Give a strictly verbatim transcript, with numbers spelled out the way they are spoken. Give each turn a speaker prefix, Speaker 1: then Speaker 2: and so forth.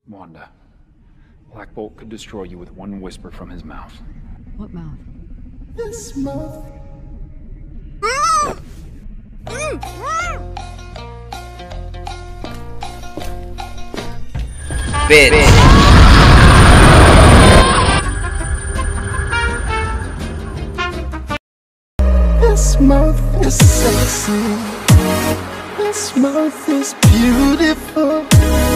Speaker 1: Wanda. Black Bolt could destroy you with one whisper from his mouth.
Speaker 2: What mouth?
Speaker 3: This mouth.
Speaker 4: Bitch.
Speaker 3: This mouth is sexy. This mouth is beautiful.